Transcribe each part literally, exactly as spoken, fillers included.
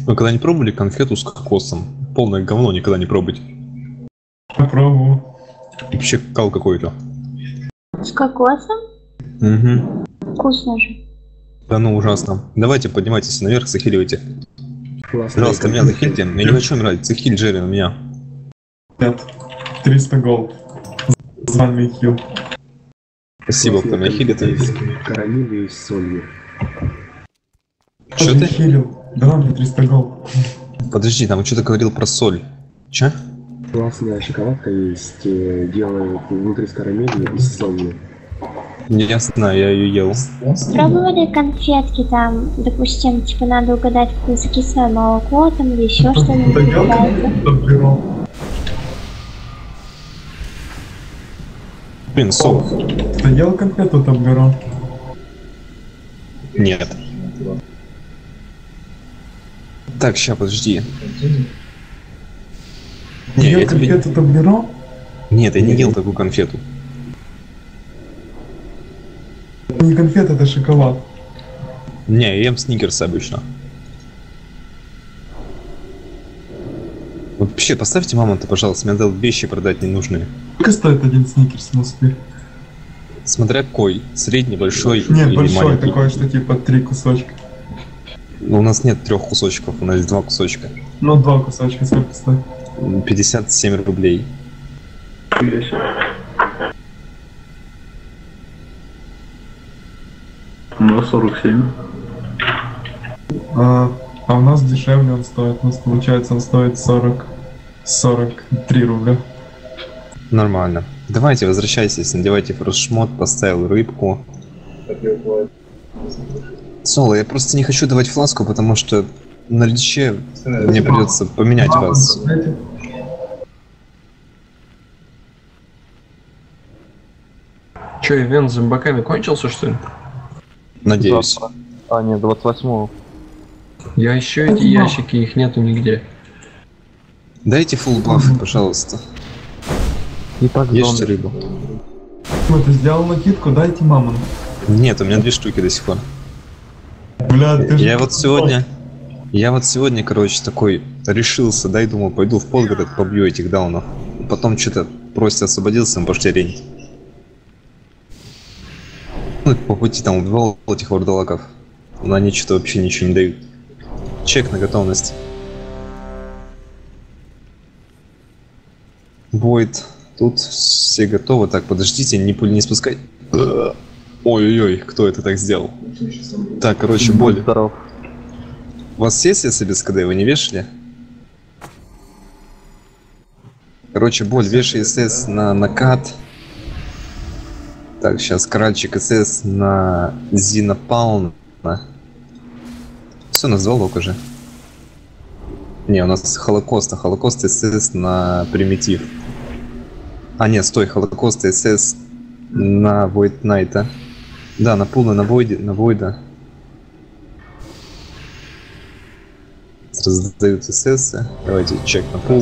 Вы когда не пробовали конфету с кокосом? Полное говно, никогда не пробуйте. Попробую. Вообще кал какой-то. С кокосом? Угу. Вкусно же. Да ну ужасно. Давайте поднимайтесь наверх, захиливайте. Пожалуйста, меня захильте. Я не хочу умирать. Захиль Джерри на меня. Нет. триста голд. С вами хил. Спасибо, кто меня хилит. Карамелью и с солью. Чё ты? Хилил. Да, мне триста голд. Подожди, там что-то говорил про соль. Чё? Классная шоколадка есть, э, делают внутри с карамелью и с солью. Я знаю, я ее ел. Пробовали конфетки там, допустим, типа надо угадать вкус кислое молоко там или еще что-нибудь. Да я угадайте. подберу. Блин, сок. Ты ел конфету Табгерон? Нет. Так, ща, подожди. Ты Не, ел я тебе... конфету Табгерон? Нет, я не ел такую конфету. Не конфета, это шоколад. Не, я ем сникерс обычно. Вообще, поставьте мамонта, пожалуйста, мне надо вещи продать ненужные. Сколько стоит один сникерс в Москве? Смотря какой, средний, большой Нет, или большой маленький. такой, что типа три кусочка. У нас нет трех кусочков, у нас два кусочка. Ну, два кусочка сколько стоит? пятьдесят семь рублей. Ну, сорок семь. А, а у нас дешевле он стоит. У нас получается он стоит сорок, сорок три рубля. Нормально. Давайте, возвращайтесь, надевайте фреш-шмот, поставил рыбку. Соло, я просто не хочу давать фласку, потому что на личе мне придется поменять вас. Че, ивент с зомбаками кончился, что ли? Надеюсь. Завтра. А, нет, двадцать восьмого. Я ищу эти ящики, их нету нигде. Дайте фулл баф, пожалуйста. И так Ешьте зомби. рыбу. Ну, ты сделал накидку, дайте мамонт. Нет, у меня две штуки до сих пор. Бля, ты Я же... вот сегодня... Я вот сегодня, короче, такой решился, дай, думал, пойду в Подгород, побью этих даунов. Потом что-то просто освободился, мы пошли рейнить. Ну, по пути там убивал этих вурдалаков. Но они что-то вообще ничего не дают. Чек на готовность. Бойд. Тут все готовы. Так, подождите, не пуль не спускай. Ой-ой-ой, кто это так сделал? Так, короче, боль. Здоров. У вас есть если без КД, вы не вешали? Короче, боль, вешай СС на накат. Так, сейчас кральчик СС на Зина Пауна. Все, назвал лок уже. Не, у нас Холокост, а Холокост СС на Примитив. А, нет, стой, Холокост СС на Void Найта. Да, на пулы, на Войде, на Войда. Раздают СС. Давайте чек на пул.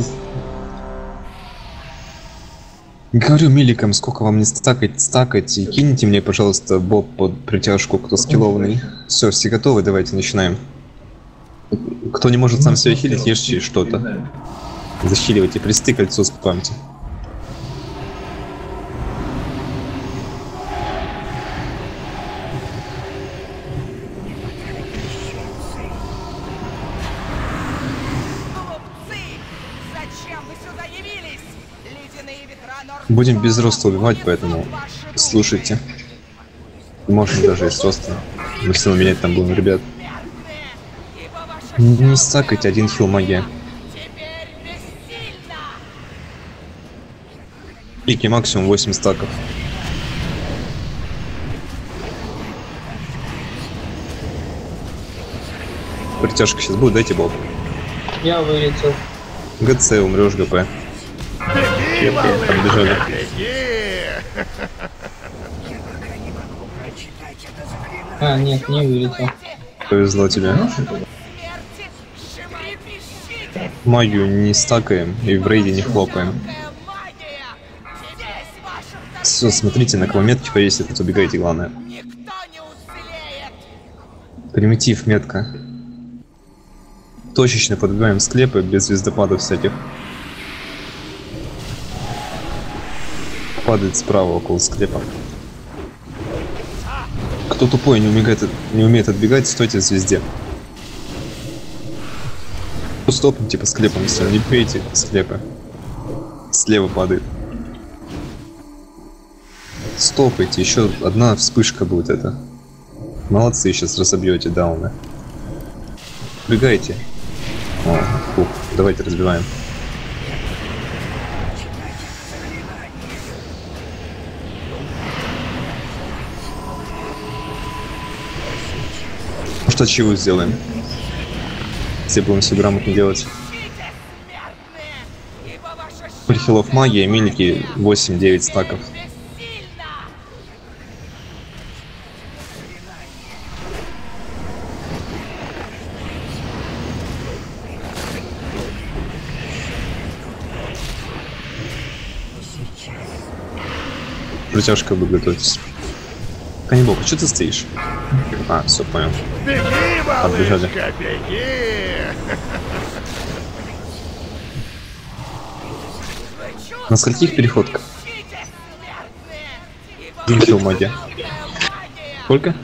Говорю миликам, сколько вам не стакать, стакать. И киньте мне, пожалуйста, боб под притяжку, кто скиллованный. Все, все готовы, давайте начинаем. Кто не может сам себя хилить, ешьте что-то. Захиливайте, присты кольцо спамьте. Будем без роста убивать, поэтому слушайте. Можно даже и с ростом. Мы все равно менять там будем, ребят. Не стакайте, один хил магия. Пики максимум восемь стаков. Притяжка сейчас будет, дайте боб. Я вылетел. ГЦ, умрешь, ГП. Подбежали. А, нет, не вылетел. Повезло тебе. Магию не стакаем и в рейде не хлопаем. Все, смотрите, на кого метки повесит, убегайте, главное. Примитив, метка. Точечно подбиваем склепы без звездопадов всяких. Падает справа около склепа. Кто тупой не умеет, не умеет отбегать, стойте в звезде. Стопните по склепам, если не пейте склепы. Слева падает. Стопайте, еще одна вспышка будет это. Молодцы, сейчас разобьете дауны. Бегайте. О, фух, давайте разбиваем. Может, от чего сделаем? Все будем все грамотно делать. Прихилов магия, милики восемь-девять стаков. Притяжка, вы готовитесь. Каннибал, а что ты стоишь? А, все, понял. Беги, Отбежали. малышка, беги! На скольких переходках? Один хил магия. Сколько?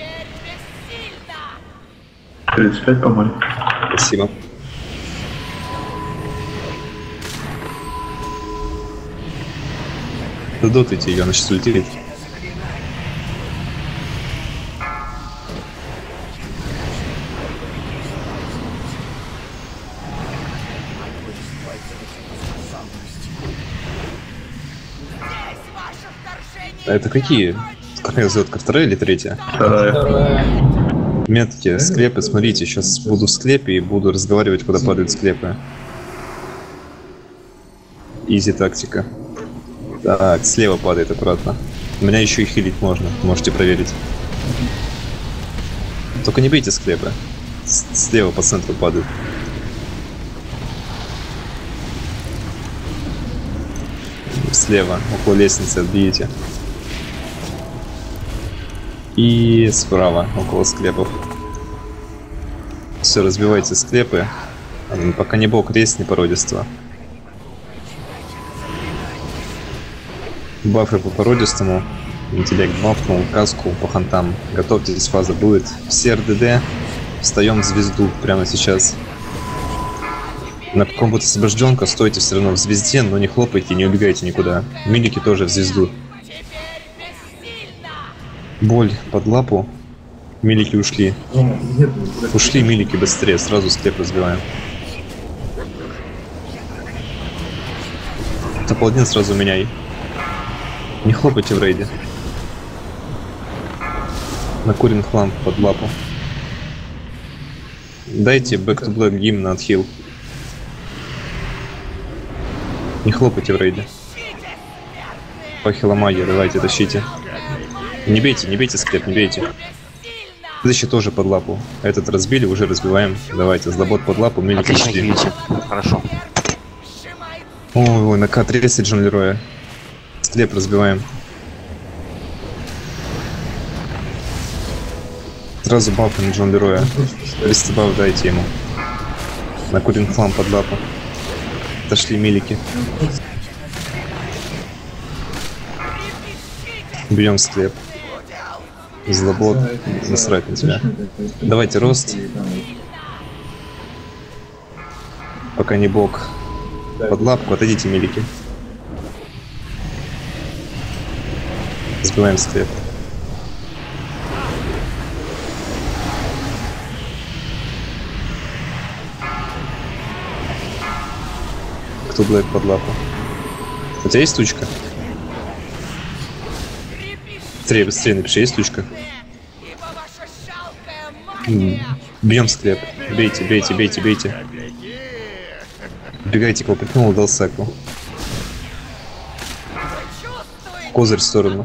тридцать пять, по-моему. Спасибо. Додотайте ее, она сейчас улетит. А это какие? Какая звездка? Вторая или третья? Вторая. Вторая. Метки, склепы, смотрите, сейчас буду в склепе и буду разговаривать, куда падают склепы. Изи тактика. Так, слева падает аккуратно. Меня еще и хилить можно, можете проверить. Только не бейте склепы. С слева по центру падают. Слева, около лестницы отбьете. И справа, около склепов. Все, разбивайте склепы. Пока не бог, рейс не породистого. Бафы по породистому. Интеллект бафнул, каску по хантам. Готовьтесь, фаза будет. Все эр дэ дэ. Встаем в звезду прямо сейчас. На каком-то освобожденка стойте все равно в звезде, но не хлопайте, не убегайте никуда. Милики тоже в звезду. Боль под лапу. Милики ушли. Ушли милики быстрее, сразу склеп разбиваем. Топ-один сразу меняй. Не хлопайте в рейде. Накурен хлам под лапу. Дайте back to black гимн на отхил. Не хлопайте в рейде. Похила магия, давайте, тащите. Не бейте, не бейте склеп, не бейте. Следующий тоже под лапу. Этот разбили, уже разбиваем. Давайте, злобот под лапу, милики ушли. Хорошо. Ой, ой, на К тридцать Джон Лероя. Склеп разбиваем. Сразу бафы на Джон Лероя. двести баф дайте ему. Накурен хлам под лапу. Отошли милики. Бьем склеп. Злобот. Насрать на тебя. Давайте рост. Пока не бог. Под лапку отойдите, милики. Сбиваем склеп. Кто блэк под лапу? У тебя есть тучка? Быстрее, быстрее напиши, есть тучка? Бьем склеп. Бейте, бейте, бейте, бейте. Бегайте, кого прикнул, дал саку. Козырь в сторону.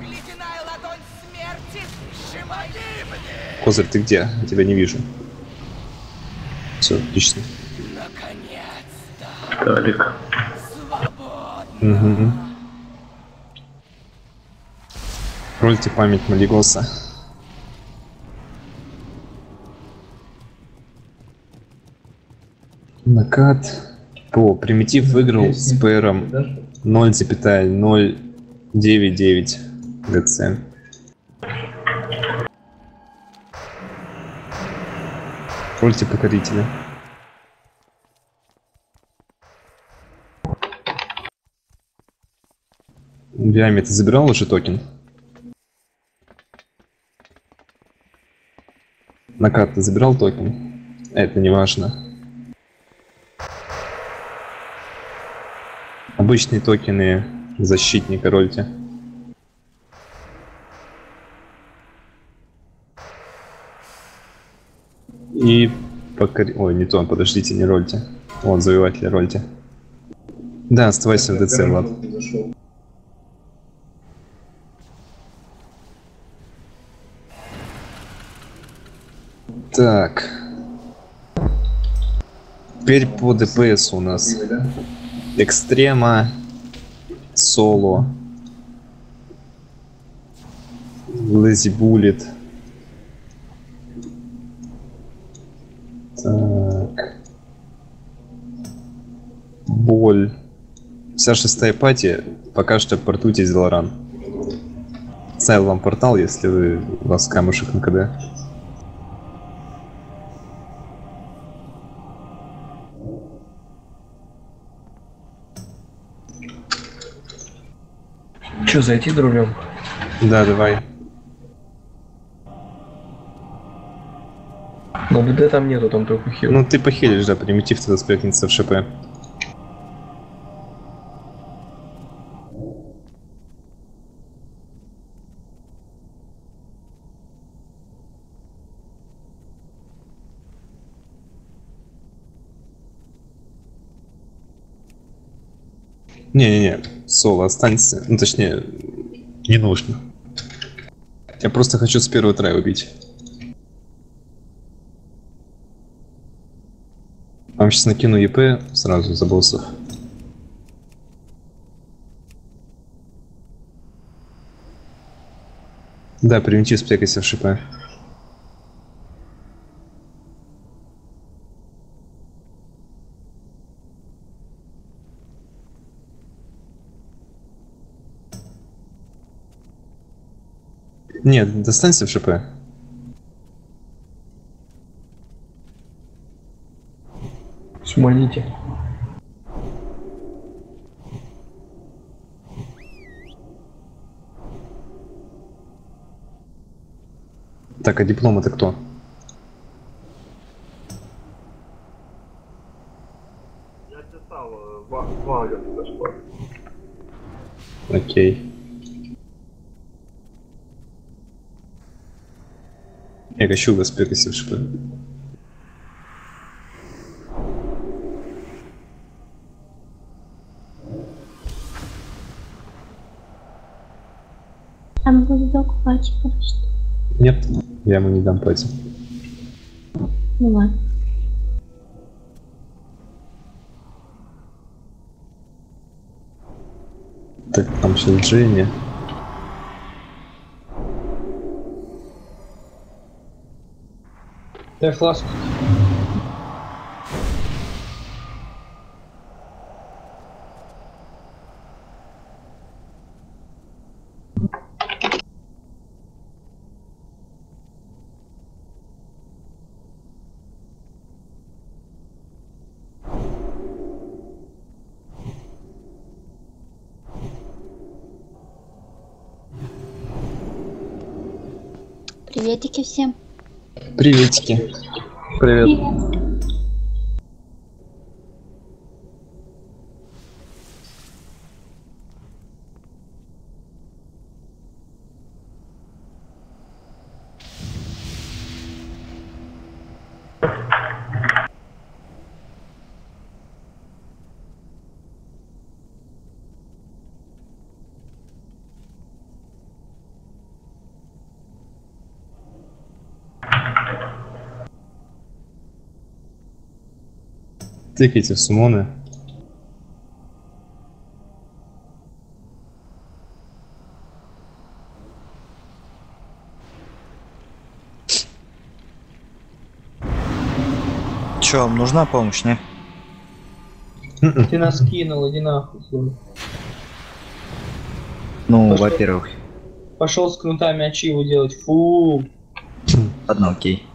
Козырь, ты где? Я тебя не вижу. Все, отлично. Талик. Угу. Рольте память Малигоса. Накат. О, примитив выиграл с ПРом ноль целых ноль девять девять ГЦ. Рольте покорителя. Биами, ты забирал уже токен? Накат, ты забирал токен? Это не важно. Обычные токены защитника рольте. И покори... Ой, не то, подождите, не рольте. Вот, завоеватель рольте. Да, оставайся в ДЦ, Влад. Так. Теперь по ДПС у нас. Экстрема, соло, Лэзи Буллет. Так. Боль. Вся шестая пати пока что портуйте Зелоран. Ставил вам портал, если вы, у вас камушек на КД. Че, зайти друлем? Да, давай. Но ДД там нету, там только хил. Ну ты похилишь, да, примитив тогда спрятнется в ШП. Не-не-не, соло останься. Ну точнее, не нужно. Я просто хочу с первого трая убить. Вам сейчас накину ЕП сразу за боссов. Да, примитив спекайся в ШП. Нет, достанься в ШП. Смолите. Так, а диплом это кто? Я писал, Вага подошла. Окей. Я хочу вас спекайся в ШП. Там буду докупать просто. Нет, я ему не дам пати. Ну ладно. Так, там сейчас Дженни. Дай фласку. Приветики всем. Приветики. Привет. Тыкайте в сумоны. Чё, вам нужна помощь, не? Ты нас кинул, иди нахуй. Слушай. Ну, Пошел. во-первых. Пошел с кнутами ачиву делать. Фу. Ладно, окей.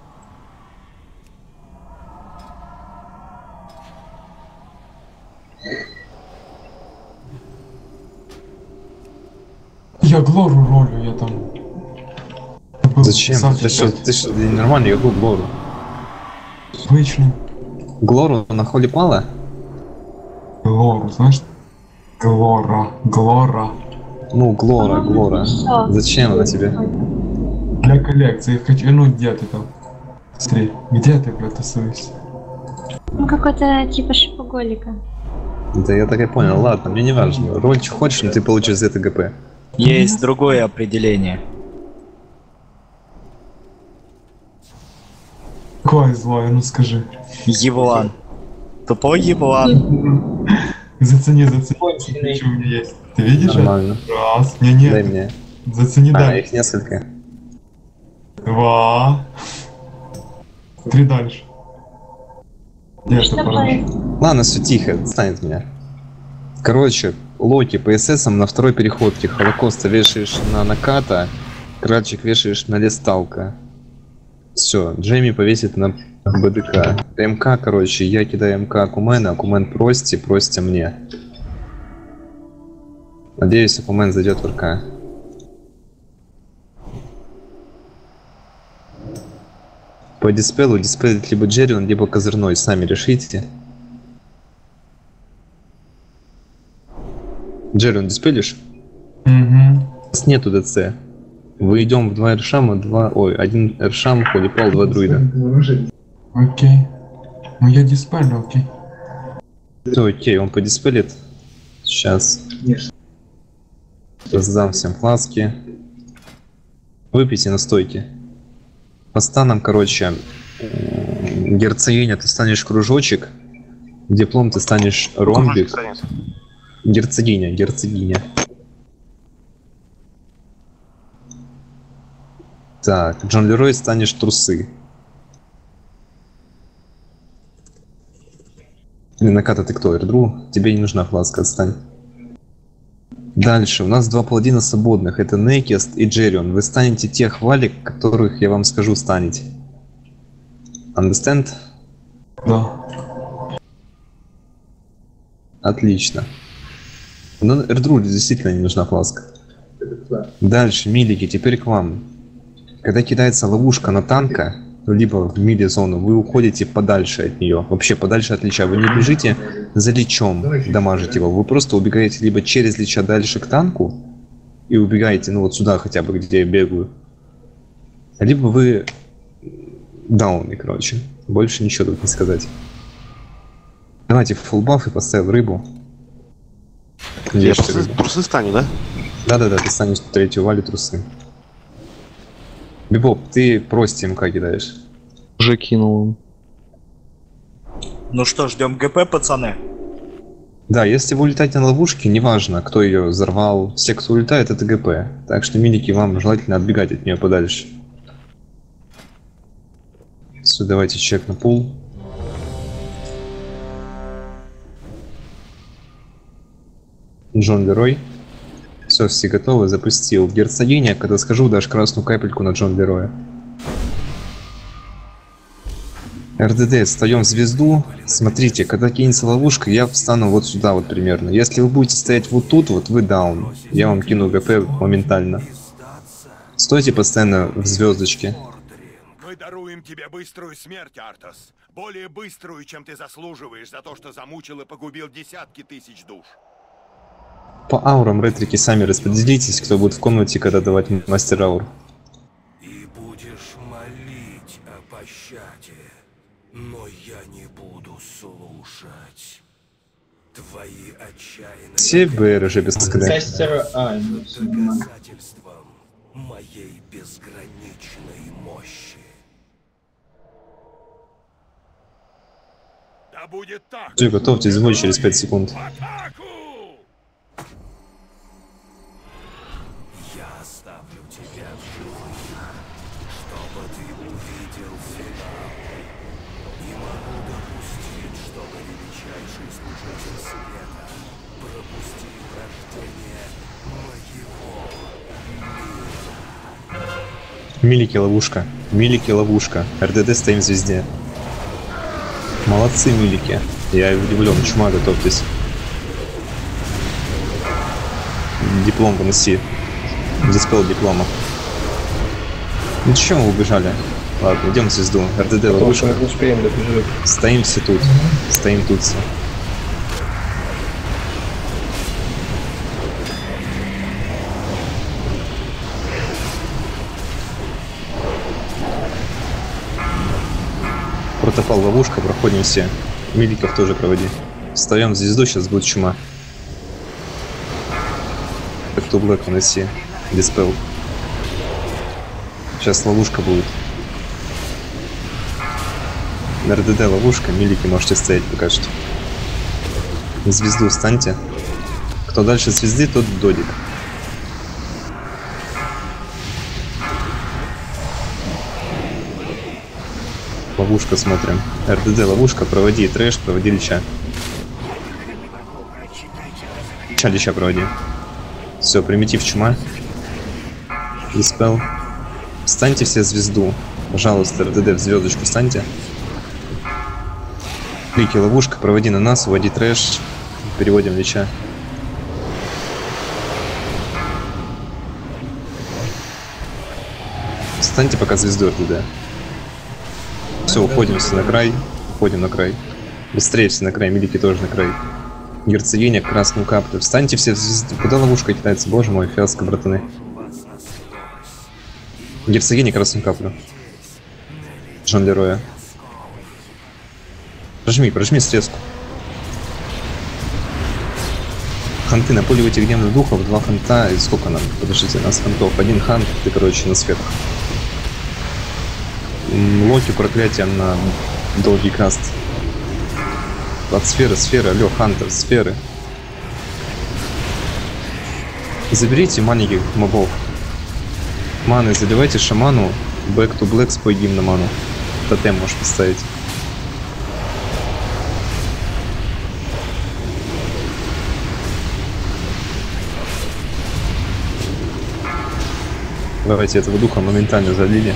Я Глору ролю, я там... Был Зачем? сам Ты что, читать. ты что, нормально, какую Глору? Обычно. Глору на холе пала? Глору, знаешь? Глора, Глора. Ну, Глора, Глора. Всё. Зачем она тебе? Для коллекции хочу... Ну, где ты там? Смотри, где ты, блядь, тусуешься? Ну, какой-то типа шипоголика. Да я так и понял, ладно, мне не важно. Роль что хочешь, но ты получишь за это ГП. Есть другое определение. Какое злое, ну скажи. Еблан. Тупой еблан. Зацени, зацени, Конченый. что у меня есть. Ты видишь? Нормально. это? Раз, не, не. Дай мне. Зацени, А, дай. их несколько. Два. Три дальше. Нет, Что это бы... пора. Ладно, все тихо, станет меня. Короче, Локи по ССам на второй переходке. Холокоста вешаешь на наката, Кральчик вешаешь на листалка. Все, Джейми повесит на БДК. МК, короче, я кидаю МК Акумена, Акумен прости, прости мне. Надеюсь, Акумен зайдет в РК. По диспелу диспелит либо Джеррион, либо Козырной, сами решите. Джеррион, диспелишь? Угу. У нас нету ДЦ. Мы идем в два Эршама, два... Ой, один Эршам, Холипал, два друида. Окей. Ну я диспелю, окей. Все, окей, он подиспелит. Сейчас. Раздам всем фласки. Выпейте настойки. По станам, короче, м, герцогиня, ты станешь кружочек. Диплом ты станешь ромбик. Герцогиня, герцогиня. Так, Джон Лерой станешь трусы. Или Наката, ты кто, Эрдру? Тебе не нужна фласка, отстань. Дальше, у нас два паладина свободных, это Некест и Джеррион. Вы станете тех валик, которых я вам скажу станете. Understand? Да. Отлично. Но Эрдру действительно не нужна фласка. Дальше, милики, теперь к вам. Когда кидается ловушка на танка, либо в мили-зону, вы уходите подальше от нее. Вообще подальше от лича. Вы не бежите за личом дамажить его. Вы просто убегаете либо через лича дальше к танку и убегаете, ну вот сюда хотя бы, где я бегаю. Либо вы дауны, короче. Больше ничего тут не сказать. Давайте фулбаф и поставил рыбу. Я Ешьте трусы, рыбу. трусы стану, да? Да-да-да, ты станешь третью валю трусы. Бибоп, ты прости МК кидаешь. Уже кинул. Ну что, ждем ГП, пацаны? Да, если вы улетаете на ловушке, неважно, кто ее взорвал, все, кто улетает, это ГП. Так что, милики, вам желательно отбегать от нее подальше. Все, давайте чек на пул. Джон Лерой. Все, все готовы, запустил. Герцогиня, когда скажу, дашь красную капельку на Джон Лероя. РДД, встаем в звезду. Смотрите, когда кинется ловушка, я встану вот сюда вот примерно. Если вы будете стоять вот тут, вот вы даун. Я вам кину ГП моментально. Стойте постоянно в звездочке. Мы даруем тебе быструю смерть, Артас. Более быструю, чем ты заслуживаешь за то, что замучил и погубил десятки тысяч душ. По аурам ретрики сами распределитесь, кто будет в комнате, когда давать мастер аур. И будешь молить о пощаде, но я не буду слушать. Твои отчаянные... Все БР же без скры. Кастер... А, ну, всё, нормально. доказательством моей безграничной мощи. Да будет так! Все, готовьтесь, бой через пять секунд. Я оставлю тебя в живых, чтобы ты увидел финал. Не могу допустить, чтобы величайший служитель Милики ловушка. Милики ловушка. РДД стоим в звезде. Молодцы, милики. Я удивлен. Чума, готовьтесь. Диплом выноси. Диспел диплома. Ну чё мы убежали? Ладно, идем в звезду. РДД ловушка. Стоим все тут. Стоим тут все. Протопал ловушка, проходим все. Миликов тоже проводи. Встаем в звезду, сейчас будет чума. Back to Black выноси. Диспел. Сейчас ловушка будет. На РДД ловушка, милики можете стоять пока что. На звезду встаньте. Кто дальше звезды, тот додик. Ловушка смотрим. РДД ловушка, проводи трэш, проводи лича. Лича, лича проводи. Все, примитив чума. Диспел. Встаньте все в звезду. Пожалуйста, РДД в звездочку встаньте. Клики ловушка, проводи на нас, уводи трэш. Переводим лича. Встаньте пока звезду РДД. Все, уходим все на край. Уходим на край. Быстрее все на край, милики тоже на край. Герцогиня, красную каплю. Встаньте все в звезду. Куда ловушка кидается? Боже мой, фиаско, братаны. Герцогиня, красную каплю. Жан Лероя. Прожми, прожми срезку. Ханты на поле этих гневных духов, два ханта, и сколько нам? Подождите, нас хантов. Один хант, ты, короче, на сферах. Локи проклятия на долгий каст. От сферы, сферы, алло, хантер, сферы. Заберите маленьких мобов. Маны, заливайте шаману. Back to Black, спой гимн на ману. Тотем можешь поставить. Давайте этого духа моментально залили.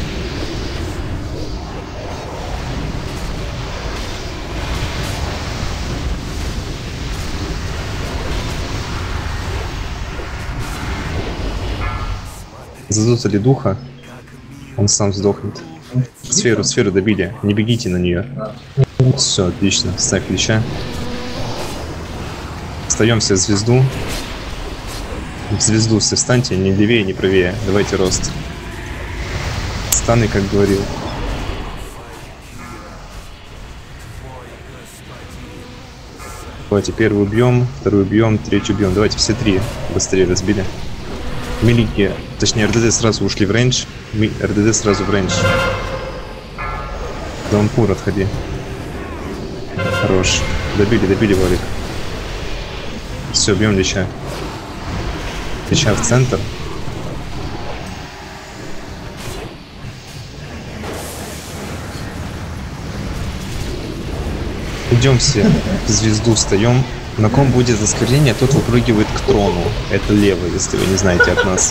Задутся ли духа, он сам сдохнет. Сферу, сферу добили, не бегите на нее. Все, отлично, ставь лича. Встаем все в звезду. В звезду все встаньте, не левее, не правее. Давайте рост. Станы, как говорил. Давайте первый убьем, второй убьем, третий убьем. Давайте все три быстрее разбили. Милики, точнее РДД сразу ушли в рейндж. Ми, РДД сразу в рейндж. Даунпур отходи. Хорош. Добили, добили валик. Все, бьем лича. Лича в центр. Идем все в звезду, встаем. На ком будет осквернение, тот выпрыгивает к трону. Это лево, если вы не знаете от нас.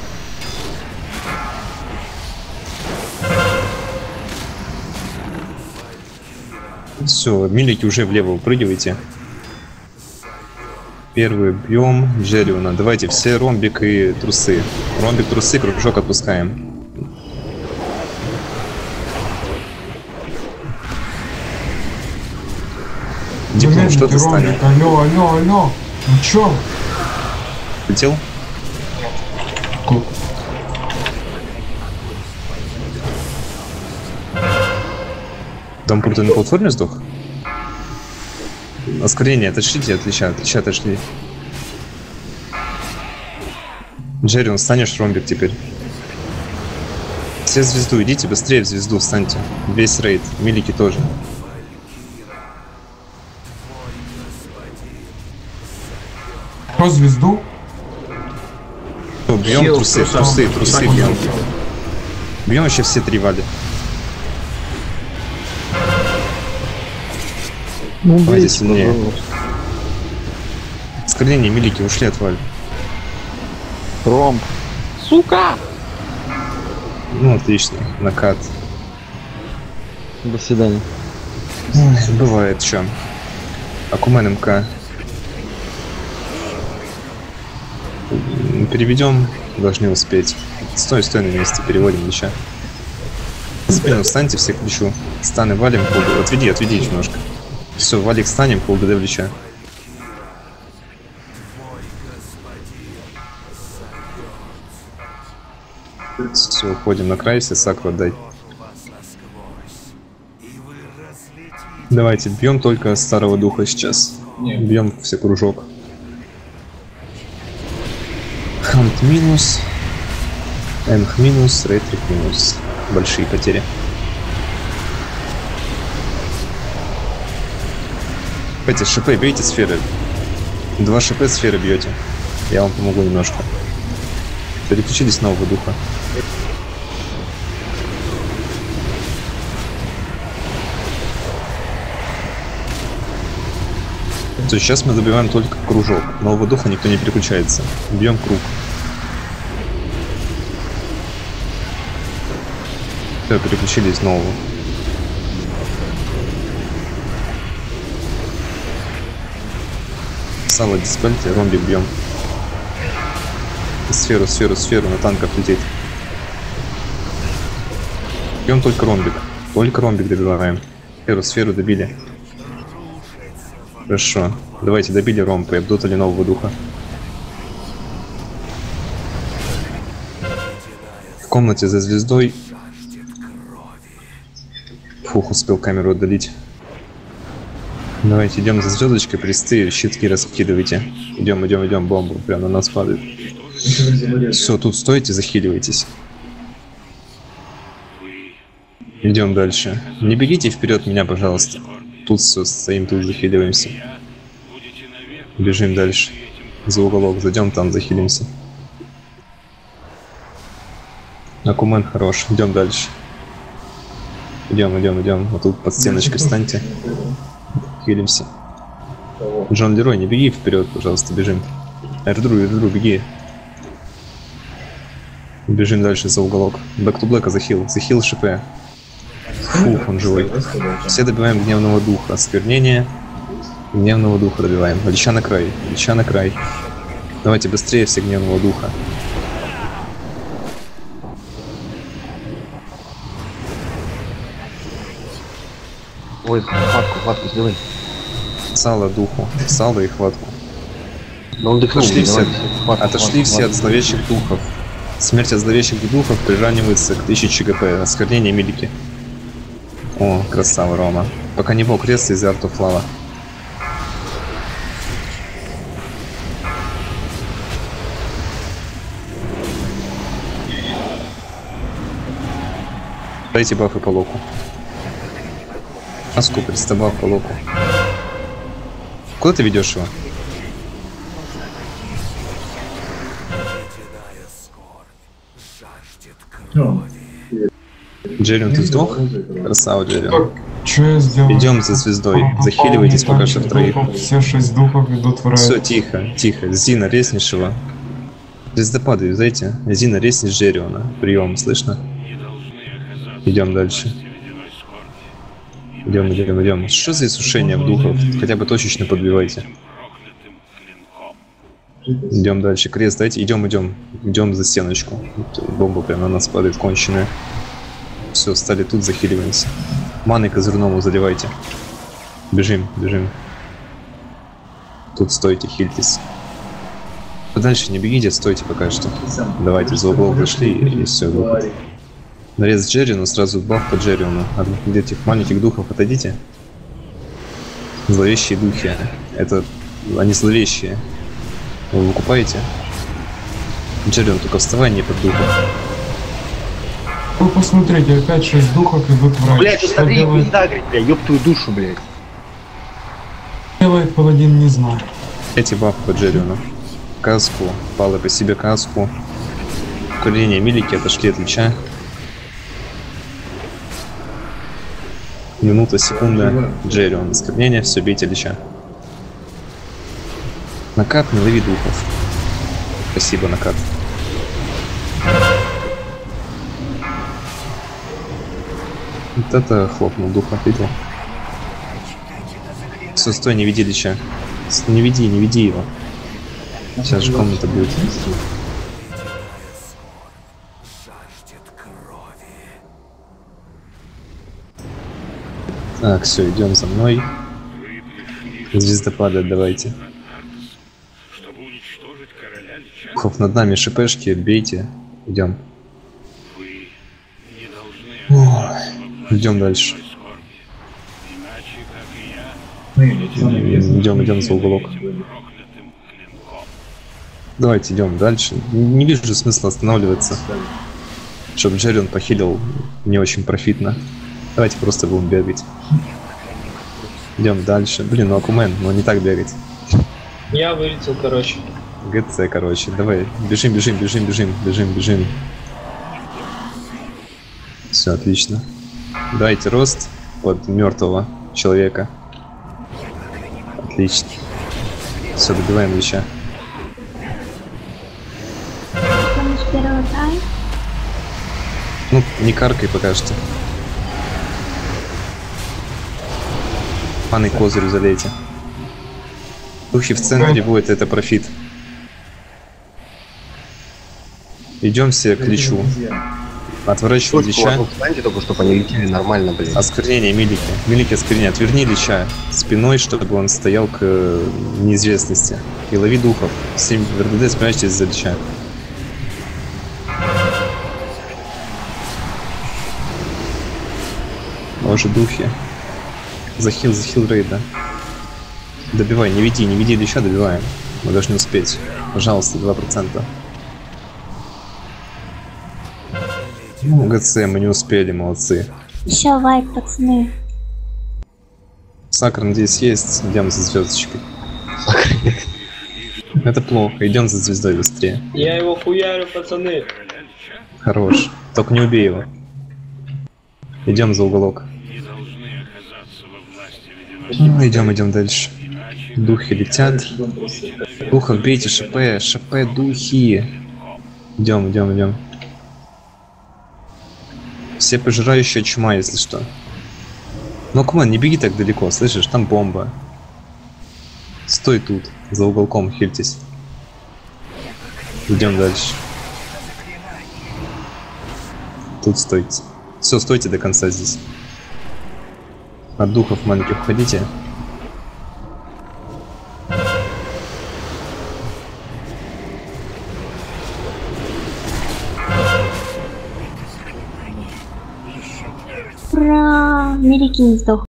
Все, милики уже влево выпрыгивайте. Первый бьем Джериона. Давайте все ромбик и трусы. Ромбик, трусы, кружок отпускаем. Диплом, что ты станешь? Алло, алло, алло. Ну чё? Летел? Тут. Дампур, ты на платформе сдох? Оскорение, отошлите, отлича, отлича, отошли. Джеррион, станешь ромбик теперь. Все в звезду, идите быстрее в звезду, встаньте. Весь рейд, милики тоже. Кто звезду? Бьем трусы, трусы, трусы бьем. Бьем еще все три вали. Ну, давайте сильнее. Оскорбление, милики, ушли от вали. Ром. Сука! Ну, отлично. Накат. До свидания. Ой, бывает, чё. Акумен МК. Переведем, должны успеть. Стой, стой на месте, переводим лича. Спину встаньте, все к личу. Станы валим, полгода. Отведи, отведи немножко. Все, валик станем, полгода в лича. Все, уходим на край, все сакру отдай. Давайте, бьем только старого духа сейчас. Бьем все кружок. Хант минус. Эмх минус, Рейтрик минус. Большие потери. Эти шипы, бейте сферы. Два шипы сферы бьете. Я вам помогу немножко. Переключились на нового духа. То есть сейчас мы добиваем только кружок. Нового духа никто не переключается. Бьем круг. Все, переключились нового. Сало диспельте, ромбик бьем. Сферу, сферу, сферу на танках лететь. Бьем только ромбик. Только ромбик добиваем. Сферу, сферу добили. Хорошо. Давайте добили ромпа и обдутали нового духа. В комнате за звездой. Фух, успел камеру отдалить. Давайте идем за звездочкой, присты, щитки раскидывайте. Идем, идем, идем, бомбу. Прям на нас падает. Все, тут стойте, захиливайтесь. Идем дальше. Не бегите вперед меня, пожалуйста. Тут все, стоим, тут захиливаемся. Бежим дальше. За уголок зайдем, там захилимся. Акумен хорош, идем дальше. Идем, идем, идем. Вот тут под стеночкой встаньте. Хилимся. Джон Лерой, не беги вперед, пожалуйста, бежим. Эрдру, Эрдру, беги. Бежим дальше за уголок. Бэк ту блэка захил, захил ШП. Фух, он живой. Все добиваем гневного духа. Осквернение. Гневного духа добиваем. Лича на край, лича на край. Давайте быстрее все гневного духа. Ой, хватку, хватку сделай. Сало духу, сало и хватку. Да он дыхнул, Отошли все, хватку, отошли хватку, все хватку. от зловещих духов. Смерть от зловещих духов приравнивается к тысяче ГП. Осквернение милики. О, красава, Рома. Пока не бог креста из Art of Lava. Дайте бафы по локу. Аску, пристабав по локу. Куда ты ведешь его? Джеррион, ты сдох? Красава, Джеррион. Что я сделал? Идем за звездой. Захиливайтесь пока что втроих. Все шесть духов идут в рай. Все, тихо, тихо. Зина, резнешь его. Звездопады, юзайте. Зина, резнешь Джерриона. Прием, слышно? Идем дальше. Идем, идем, идем. Что за иссушение в духов? Хотя бы точечно подбивайте. Идем дальше. Крест дайте. Идем, идем. Идем за стеночку. Бомба прямо на нас падает, конченая. Все, стали тут, захиливаемся. Маной козырному заливайте. Бежим, бежим. Тут стойте, хильтесь. Дальше не бегите, стойте пока что. Давайте, за угол зашли и, и все, выход. Нарез Джерриону, сразу баф по Джерриону. От этих маленьких духов отойдите. Зловещие духи. Это... Они зловещие. Вы выкупаете? Джеррион, только вставай не под духом. Вы посмотрите, опять шесть духов идут в рай. Блять, Что смотри, делает, пизда, бля, ёб твою душу, блядь. делает паладин, не знаю. Эти бафы по Джерриону. Каску, палы по себе каску. Укрепление милики отошли от лича. Минута, секунда. Джеррион, осквернение, все, бейте лича. Накат, не лови духов. Спасибо, накат. Вот это хлопнул духа, видел? Все, стой, не веди лича. Не веди, не веди его. Сейчас же комната будет. Так, все, идем за мной. Звездопады давайте. Духов над нами, шипешки, бейте. Идем. Идем дальше. Идем, идем за уголок. Давайте идем дальше. Не вижу смысла останавливаться. Чтобы Джеррион похилил не очень профитно. Давайте просто будем бегать. Идем дальше. Блин, ну Акумен, ну не так бегать. Я вылетел, короче. ГЦ, короче. Давай, бежим, бежим, бежим, бежим, бежим, бежим. Все, отлично. Дайте рост под мертвого человека. Отлично. Все, добиваем лича. Ну, не каркай пока что. Паны козырь залейте. Духи в центре будет, это профит. Идем все к личу. Отворачивай лича. Встаньте только, чтобы они летели нормально, блин. Осквернение Милики. Милики осквернение. Отверни лича спиной, чтобы он стоял к неизвестности. И лови духов. семь в РДД, спрячьтесь за лича. Уже духи. Захил, захил рейда. Добивай, не веди, не веди лича, добиваем. Мы должны успеть. Пожалуйста, два процента. Ну, ГЦ, мы не успели, молодцы. Еще вайп, пацаны. Сакр, надеюсь, есть. Идем за звездочкой. Это плохо, идем за звездой быстрее. Я его хуярю, пацаны. Хорош. Только не убей его. Идем за уголок. Ну, идем, идем дальше. Духи летят. Духов бейте, ШП, ШП, духи. Идем, идем, идем. Все пожирающая чума, если что. Ну, куман, не беги так далеко, слышишь? Там бомба. Стой тут, за уголком, хильтесь. Идем дальше. Тут стойте. Все, стойте до конца здесь. От духов маленьких уходите. Ура! Мирики не сдох.